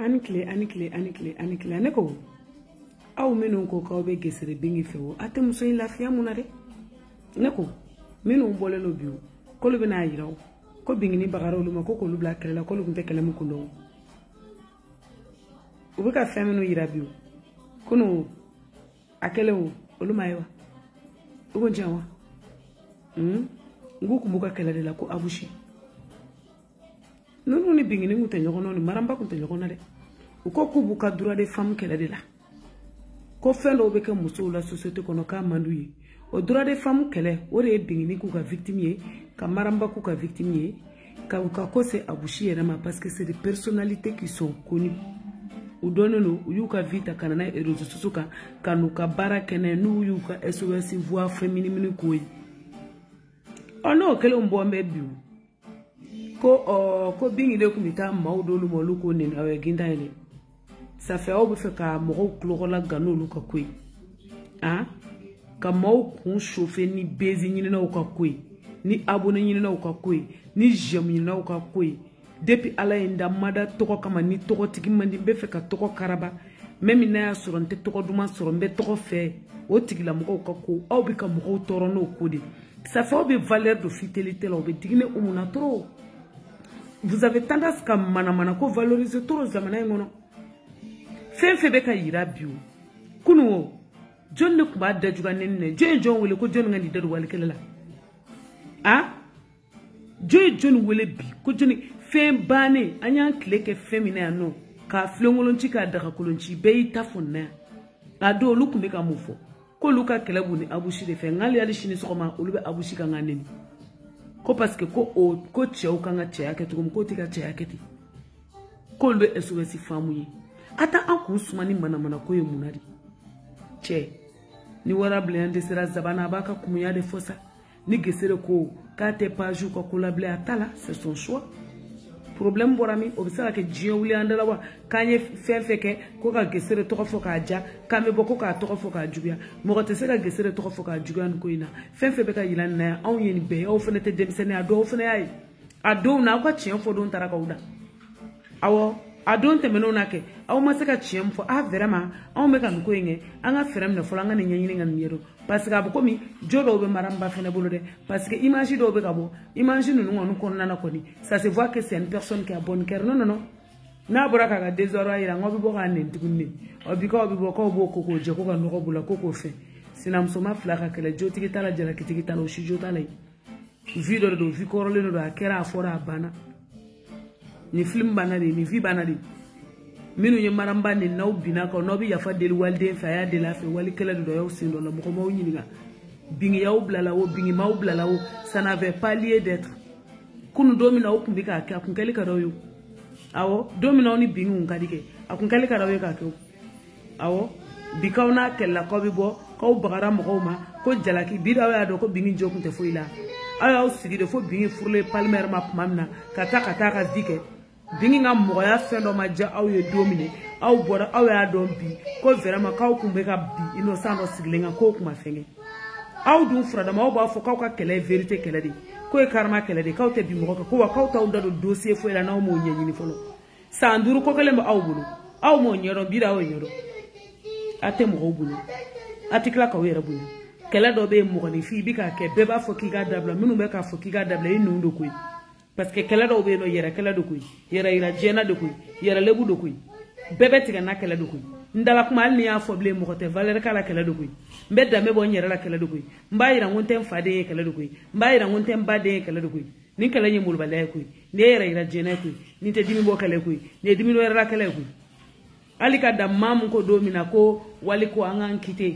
anikle ne ko aw minnu ko kaw be gesere bingi fewo ate muso in lafiya muna de ne ko minnu bolelo biu ko lu bina yiraw ko bingini bagaro lu ma ko lu bla kala ko lu kunte kala mu kundo u be ka feminu yira biu kunu akele olu maiwa ugo njawa nguku muka kala de la ko abushi nunu ni bingini ngute nyogono ni maramba kunte nyogona de uko kubuka dura de femme kala de la ko fendo be ke muso la société kono ka manduyi o droit des femmes kele o re bingini ku ka victime ka maramba ku ka victime ka ko c'est abushi erama parce que c'est des personnalités qui sont connues ou donne no yuka vita kanana e réseaux sociaux ka kanuka barakene nu yuka SOS voix féminine ko yi ono kele mbombe biu ko bingi de kumita maudolu molu ko ni awe ginda ene ça fait au fait ka mo ko la gano lu ka koi ah ka mo kun chauffer ni bezi ni na ka koi ni abonné ni na ka koi ni j'aime ni na ka koi depuis ala inda mada toko kama ni toko tigi mandi be fe ka toko karaba même na ya soronte toko duma sorombe toko fe o tigi la mo ka ko au bi ka mo toro no ko de ça fait au be valeur de fidélité là au be digné umuna trop. Vous avez tendance à mana ko valoriser trop zamana ngono fe beka yira biu kunu John ne kuba da juga nenne John wele ko John ngani dadu wale kelela ah John wele bi ko John fe bane anya kleke femina no ka flongolonchi ka daga kolonchi be tafonna ado lu kumbe ka mufo ko luka kelebu ni abushi de fe ngali ali shini sokoma ulube abushi ka nganeni ko parce que ko tcheo kanga tchea ke tukum ko tika tchea ke ti ko le SOS famu yi ata anku sumani mana ko ye munadi che ni wara blende sera zabana baka kumuya de fosa ni gesere ko ka te paju ko kula ble atala c'est son choix problème borami obisala ke jiyo wuli andala wa kanye fefeke ko ka gesere to ko foka ja kame boko ka to ko foka jubia mo ko te se ka gesere to ko foka jugan ko ina fefe be ka yilan na on yeni be o fene te demsene ado fene ay ado na ko chien fo don taraka uda awo adon te meno na ke aw ma se ka chiem fo a vraiment aw me kan ko yenge anga frem ne fo langa ne nyanyi ngan yero parce que abko mi jodo be maramba fene bolo de parce que image do be kabo image nu ngonu ko nana ko ni ça se voit que c'est une personne qui a bonne cœur non na boraka ga désordre ira ngobi bo ka ne ntikunne obi bo ko bo ko je ko ka no ko bula ko fe sinam soma flaka ke le joti kitala jara kitala o shi jota lay video do vi korole do akera fora bana ni film bana de ni vi bana de minu ye maramba ni na ubina ko no bi ya fa del walde fa ya de la fe wali kala do yo sindo la mo ko mo nyiniga bingi ya ublala wo bingi ma ublala wo ça n'avait pas lieu d'être kunu domina okumbika ka kunkali ka do yo awo domina oni bingi unkadike akunkali ka do yo ka ko awo bikawna kella ko bi bo ko bagara mo ko ma ko jalaki bidaw ya do ko bingi jokunte foila ayo sigi de fo bingi furle palmer ma mamna kata ka dike bingi nga moya fendo ma ja aw ye domine aw bora aw ya dombi ko vraiment kaw kumbe ka bi innocent do siglenga ko kuma fenge aw dun frada ma ba fo kaw ka kele vérité kele di ko e karma kele di kaw te bi mo ko wa kaw taw do dossier fo ela na mo nyanyi ni folo sanduru ko kele ma aw bulu aw mo nyoro bi da o nyoro ate mo bulu atikla ka wera bulu kele do be mo ni fi bi ka ke be ba fo ki ga dabla minu be ka fo ki ga dabla inu ndo ko parce que kala do be no yera kala do kuy yera ira jena do kuy yera lebu do kuy bebe tiga na kala do kuy ndala kuma alni ya foble mo kote valeur kala kala do kuy mbedda me bo nyera la kala do kuy mbayira ngontem fade kala do kuy mbayira ngontem bade kala do kuy ni kala nyemul balay kuy ne yera ira jena kuy ni te dimi bo kala kuy ne dimi no yera la kala kuy alika da mam ko domina ko wali ko angan kite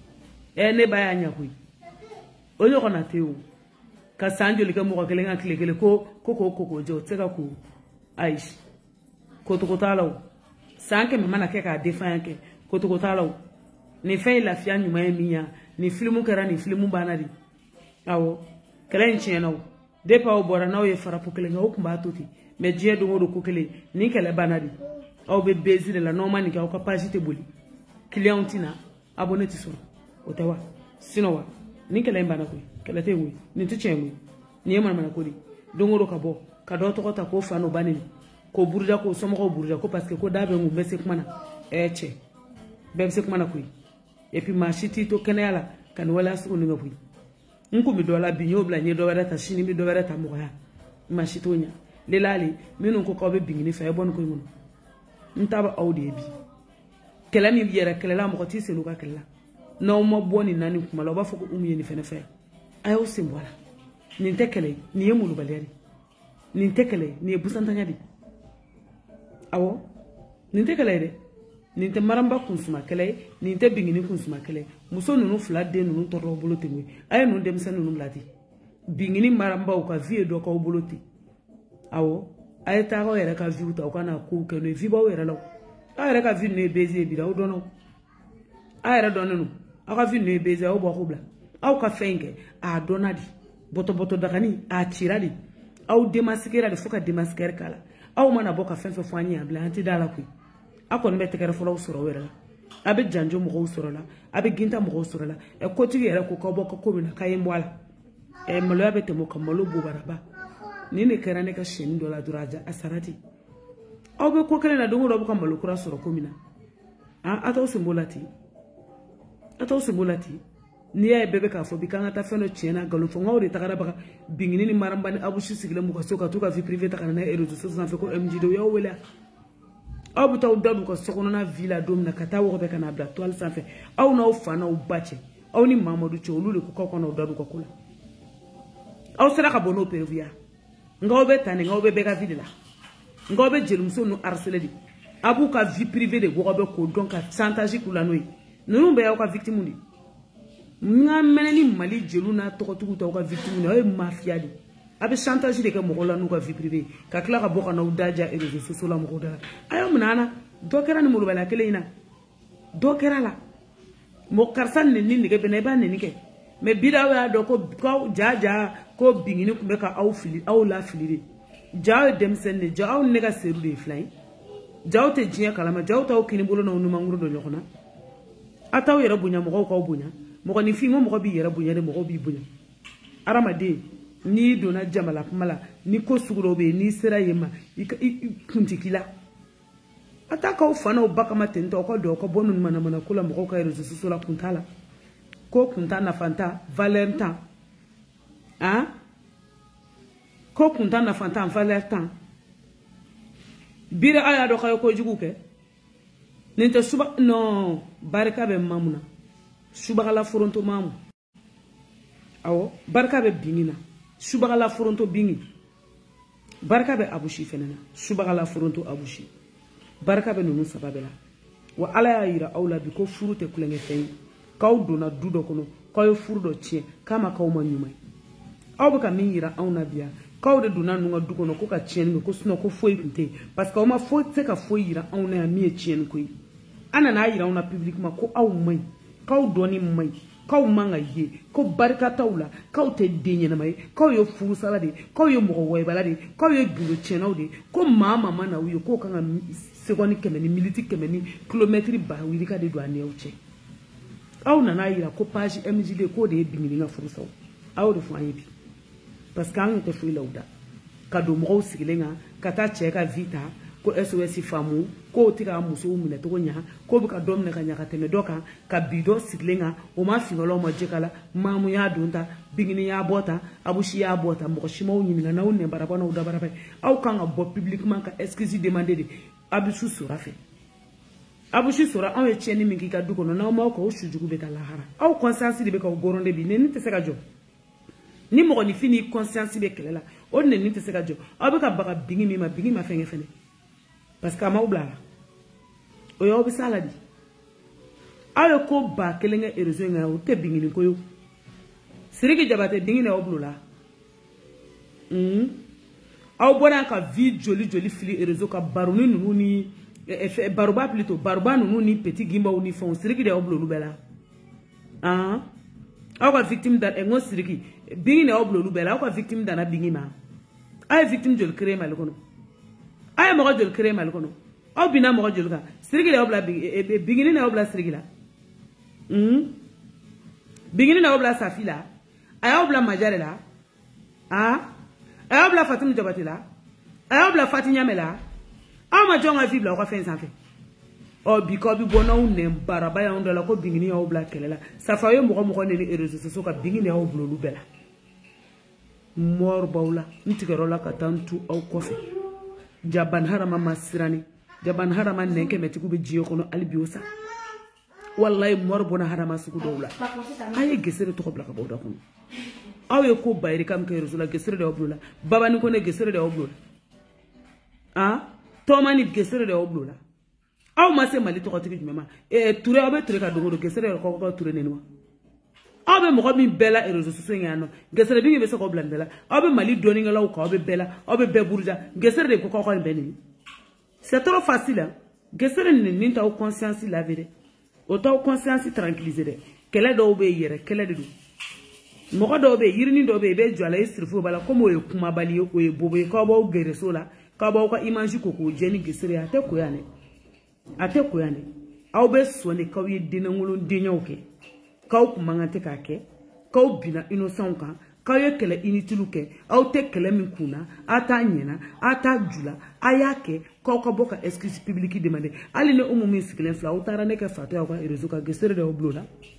ne baya nya kuy onyo kona tewu ka sanjo lika mo ko kelenga kile ko jo tseka ku aish ko to kotalaw sanke me mana ke ka defanke ko to kotalaw ni fe la fia nyuma eminya ni filmu kera ni filmu banadi awo kelen cheno de pa obora na o ye fara pokelenga o kumba toti me je do ngodo ko kele ni kele banadi aw be bezire la no mani ka o capacité boli clientina abonné ti so o tawa sinowa ni kele mbana ko kele te wi ni tu chengu ni yema mana ko di dongoro ka bo ka do to ko ta ko fano banini ko burja ko somo burja ko parce que ko dabe ngu bese kumana che bese kumana kuy et puis ma chiti to kenela kan wala su ni ngapuy nku mi dola bi nyobla ni do wera ta shini mi do wera ta mo ya ma chitonya lelali minu ko ko be bingini fa bon ko mun ntaba awde bi kela mi yera kela mo ko ti selu ka kela no mo boni nani kuma lo ba foko umye ni fene fe ayo simbola ni tekele ni yemulu baleri ni tekele ni busantanya di awo ni tekele de ni te maramba kunsuma kele ni te bingini kunsuma kele muso nunu fla de nunu toro bolote ngwe ay nunu dem sen nunu lati bingini maramba o ka vie do ka bolote awo ay ta ko yere ka vie uta ko na ko ke no vie ba were law ay yere ka vie ne bezi bi da o dono ay yere dono aka vie ne bezi o bo ko bla aw ka fenge a donadi boto boto dakani a tiradi aw demaskera de foka demasker kala aw mana boka fenfe fani abla anti dala ku akon bete kere folo soro wera abe janjo mo soro la abe ginta mo soro la e ko tigi era ko boka ko mina kay mbwala e malo abe te mo kamalo bu baraba ni ne kera ne ka shin dola duraja asarati aw be ko kele na dongo do boka malo kura soro ko mina ataw simbolati ni ya bebe ka fo bikanga ta feno chena galo fo ngawri takara baka bingini ni marambani abushi sigile muka soka tuka vi privé takana na erezo so sanfe ko mjdo ya wela abu taw dadu ko sokono na villa domna kata wo be kana bla toile sanfe aw na ufana ubache aw ni mamadou cholu ko ko na dadu ko kula aw sera ka bono pervia ngaw be tane ngaw be beka videla ngaw be jelumso no harceler abu ka vie privée de wo be ko donc ka chantage kula noy nunu be ya ka victime ndi nga meneni mali jelu na tokotugu ta ka victime na mafia di abe chantage de ka mogola nu ka vie privée ka kla ka boka na udaja e réseaux sociaux la mogoda ayo munana dokera ni mulu bala kele ina dokera la mo karsan ne ni ke bene ba ne ni ke me bidawa do ko jaja ko bingini ku be ka aw fili aw la fili jaw dem sen ne jaw ne ka seru de flay jaw te jiya kalama jaw taw kini bolo na nu manguru do nyokona ataw yera bunya mo ko bunya mo ni fi mo bi yera bunya de mo bi bunya aramade ni dona jamala kumala ni ko suguro be ni sera yema kuntikila ataka ufana ubaka matento ko do ko bonun mana kula mo ko rezo susula kuntala ko kuntana fanta valentin ko kuntana fanta valentin bire aya do kayo ko juguke nente suba no baraka be mamuna subagala foronto mamu awo barka be bingina subagala foronto bingi barka be abushi fenena subagala foronto abushi barka be nunu sababela wa ala ya yira awla bi ko furute kulenge fen kaw dona dudo kono kaw furdo tie kama kaw manyumai aw ka min yira awna biya kaw de dona nunga dukono ko ka tien ko suno ko foi pinte parce que o ma foi te ka foi yira awna ya mi tien ko ana na yira awna publiquement ko aw mai kaw doni mai kaw manga ye ko barka tawla kaw te denye na mai kaw yo fu salade kaw yo mo way balade kaw yo duro cheno de ko mama mana uyo ko kanga seconde kemeni militi kemeni kilometri ba wiri ka de do ane uche aw na na yira ko page mjd ko de bingini nga fu saw aw de fu ayebi parce que an te fu lawda ka do mo sigilenga kata cheka vita ko SOS famu ko tika muso mune to nya ko buka domne ka nya ka teme doka ka bido siglenga o ma fingolo mo jekala mamu ya dunta bingini ya bota abushi ya bota mo shima o nyina na wonne baraba na udabara fa au kanga bo publiquement ka excuse demander de abusu sura fe abushi sura an e tieni mingi ka duko na ma ko shujugu be ka lahara au conscience de be ka goronde bi ne ni te se ka jo ni mo ni fini conscience be kelela o ne ni te se ka jo abu ka baka bingi ma fenge fene parce que maubla o yo bisala di ayo ko ba kelenge erezo nga o te bingini ko yo sirigi jabate bingini oblula aw bona ka vie joli fili erezo ka baruni nunu ni baruba plutôt baruba nunu ni petit gimba ni fon sirigi de oblulu bela aw ka victime da engo sirigi bingini oblulu bela aw ka victime da na bingima ay victime jol créer mal kono ay mo jol créer mal kono aw bina mo jol ka sirigi le obla bingini na obla sirigi la bingini na obla safila ay obla majare la ay obla fatim jabati la ay obla fatinya mela ama jonga fi bla ko fen san fe o bi ko bi bona un ne baraba ya onda la ko bingini ya obla kelela safa yo mo ne ni réseaux sociaux ka bingini ya oblo lu bela mor bawla ntigaro la katantu au kofe jaban harama masirani jaban harama nenke metiku be jiyo kono albiosa wallahi mor bona harama suku dowla aye gesere to kobla ka bawda kono awe ko bayri kam kay resula gesere de oblola baba ni ko ne gesere de oblola toma ni gesere de oblola aw ma se mali to ko tigi mema touré abe touré ka dongo gesere ko ko touré nenwa aw be mo mi bela réseaux sociaux ngano gesere bi be se ko blandela aw be mali doni ngala ko be bela aw be burja gesere de ko ko beni c'est trop facile hein gesere ni ta conscience la vérité auto conscience tranquillisé de kele do be yere kele de mo do be yirni do be jwala isrifu bala comme o kuma bali o e bobo ko ba o gere sola ka ba ko image ko ko jeni gesere ate ko yane aw be sone ka wi dinangulu dinyoke kaw kumangante ka ke kaw bina innocent kan kaw ye kele initilu ke aw te kele min kuna ata nyena ata jula ayake kaw ka boka excuse publique demande ali ne umu min sikilen fla aw tara ne ka fato ya ka rezo ka gesere de oblola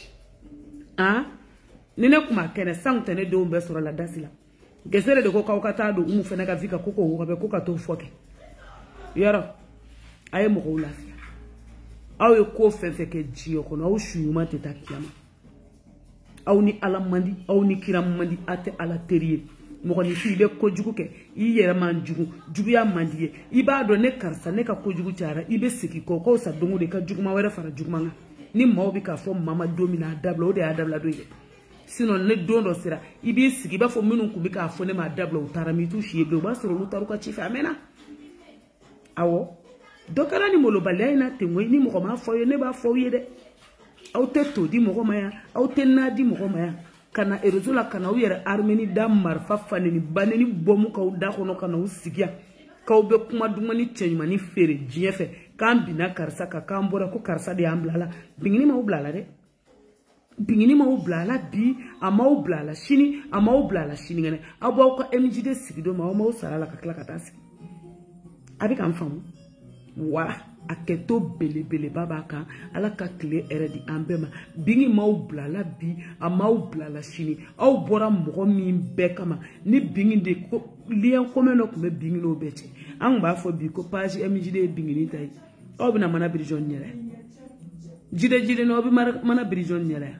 nene kuma kene sante ne do mbe sura la dasila gesere de ko kaw ka ta do umu fena ka vika koko ho be ko ka to foke yaro aye mo ko lafiya aw ye ko fenfe ke jiyo kono aw shuyuma te takiyama aw ni ala mandi aw ni kiram mandi ate ala teriye mo ni fi be ko jugu ke i yere man jugu ya mandi ye i ba do ne karsa ne ka ko jugu tiara i be siki ko ko sa dongo de ka jugu ma were fara jugu ma ni mo bi ka fo mama domina dabla o de adabla do ye sinon ne dondo sira i bi siki ba fo minun ku bi ka fo ne ma dabla o tara mi tu shiye be ba soro lu taru ka chifa amena awo dokara ni molo balay na tengoy ni mo ma fo yo ne ba fo ye de aw te to di mo maya aw te na di mo maya kana erozula kana uyere armeni damar fa faneni baneni bomu ka uda kono kana usigia ka ube kuma dumani chenyuma ni fere jiefe kan bina karsa ka kambora ko karsa de amblala bingini ma ublala de bingini ma ublala bi ama ublala shini ama ublala shini ngene abo ko MJD sigido ma usala ka kla katasi abi kan famu wala aketo bele baba kan ala ka kle eredi ambema bingi blala bi amau blala shini au bora moko min be kama ni bingi de ko lien komeno ko me bingi no beti an ba fo bi ko page MJD bingi ni tay o bina mana brijon nyere jide no bi mana brijon nyere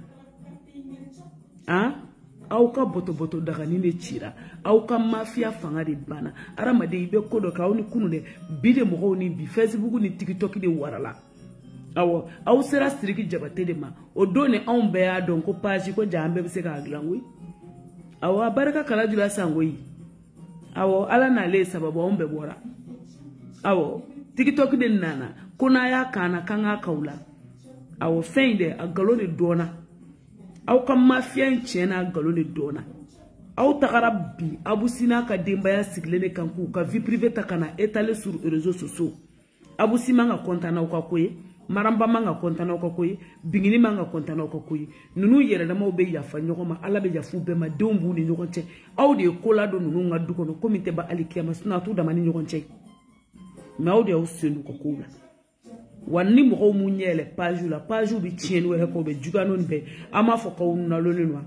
au ka boto daga ni ne chira au ka mafia fanga de bana aramade ibe kodo ka oni kunu de bide mo ni bi Facebook ni TikTok de warala au sera striki jabate de ma o done on be ya don ko page ko jambe se ka glangui baraka kala jula sangoi ala na le sababu on be bora TikTok de nana kuna ya kana kanga kaula feinde agalo de dona aw ka mafia nchena galo le dona aw tagara bi abusina ka dembaya siglene kanku ka vie privée ta kana étaler sur réseaux sociaux abusima nga kontana ka koye maramba manga kontana ka koye bingini manga kontana ka koye nunu yere na mawbe yafa nyokoma ala be yafu be ma dombu ni nyokonche aw de kola do nunu nga dukono komite ba alikiyama suna tu da mani nyokonche ma aw de aw senu ko kola wani mo mu nyele page bi tienu we ko be juganon be ama fo ko na lonenwa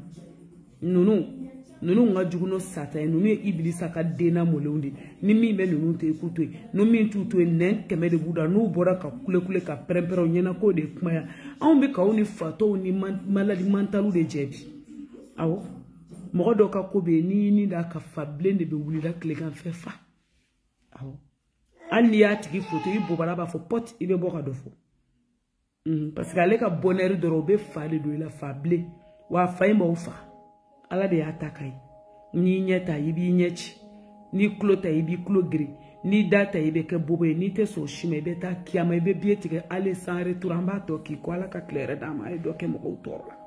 nunu nga juguno sata nunu iblisa ka dena molewndi ni mi be nunu te ekutwe no mi tutu nen keme de buda no bora ka kule ka prempero nyena ko de kuma ya on be ka oni fato ni maladi mentalu de jebi mo do ka ko be ni da ka fablende be wuli da kle kan fe fa ali ya tigi photo ibo baraba fo pot ibe boka dofo parce que ale ka bonheur de robe fale do la fable wa faima ufa ala de atakai ni nyeta ibi nyechi ni klota ibi klogri ni data ibe ke bobo ni te so shime be ta kiama ibe bietike ale sans retour en bato ki ko ala ka claire dama e do ke mo ko torla